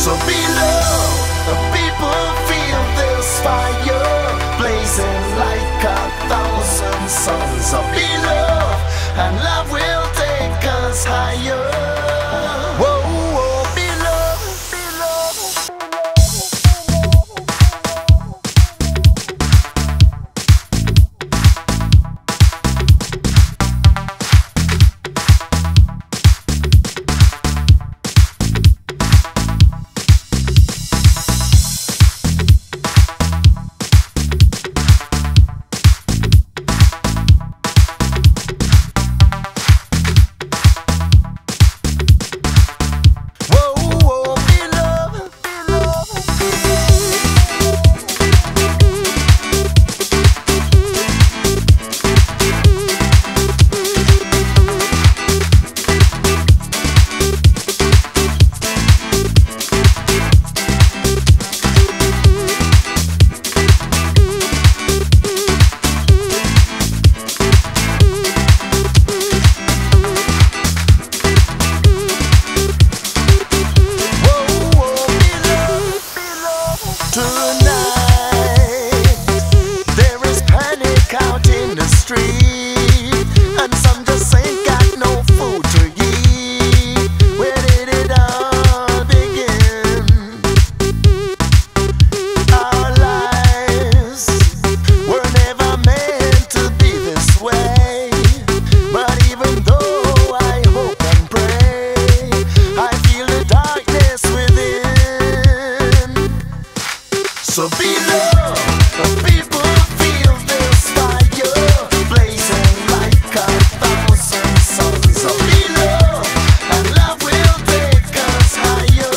So below, the people feel this fire blazing like 1,000 suns. So below, and love will take us higher. Whoa, whoa, below, below. So below, the people feel this fire blazing like 1,000 suns. So below, and love will take us higher.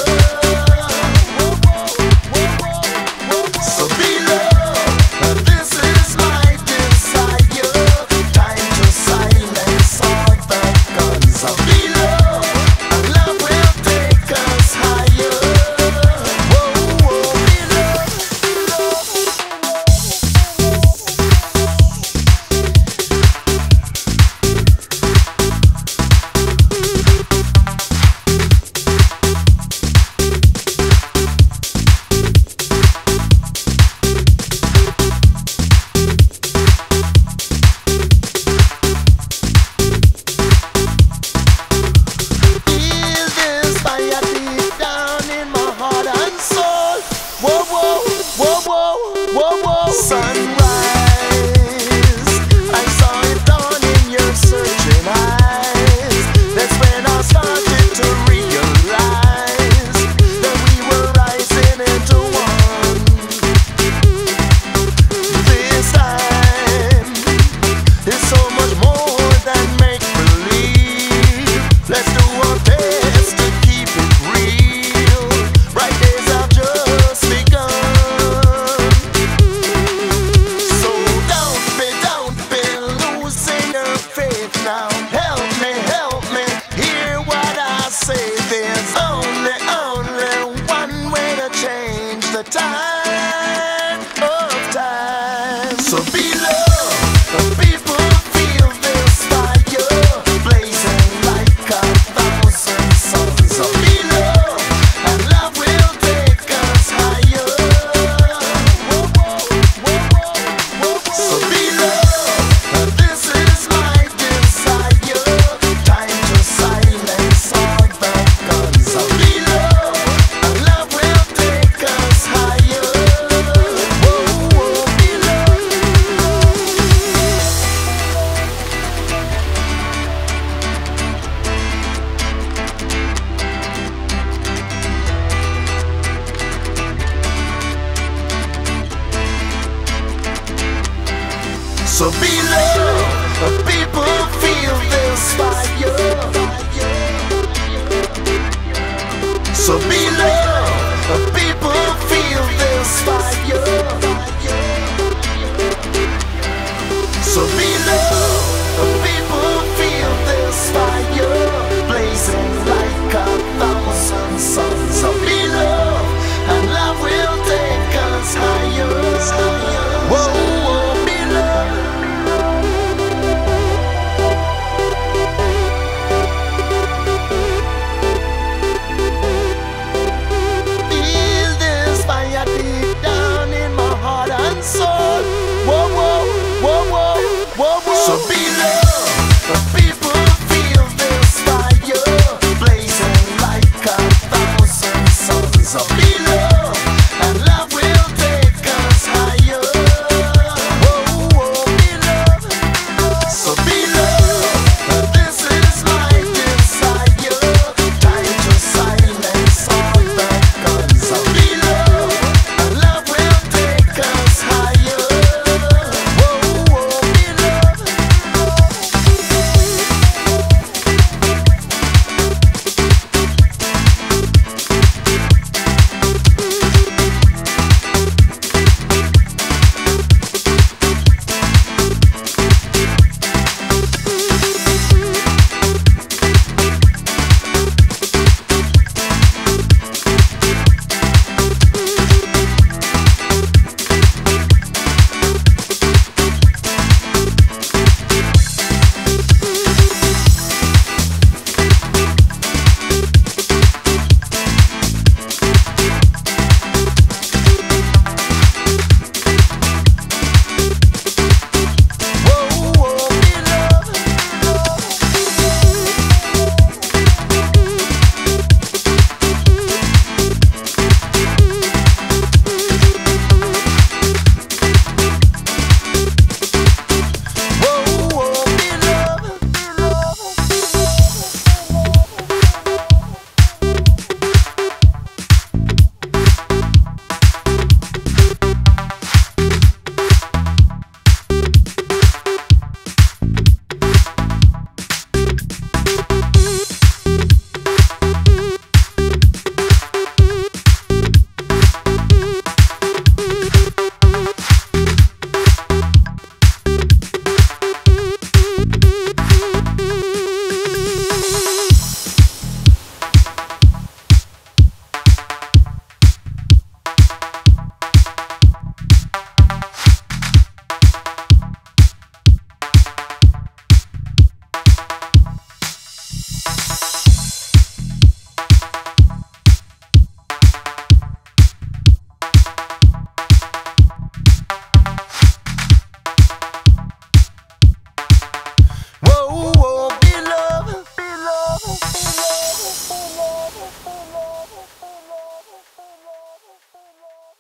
So below, this is my desire. Time to silence all the guns. So below, and love will take us higher. Sunrise, I saw it dawn in your searching eyes. That's when I started to realize that we were rising into one. This time is so much more than make-believe. Let's do our best to keep it real. Bright days have just begun. Now help me, hear what I say. There's only one way to change the tide of time. So below, the people feel this fire blazing like 1,000 suns. So below, and love will take us higher. So below, this is my time to silence all the guns. So below, and love will take us higher. Whoa, whoa, below. So below, the people feel this fire. So below, the people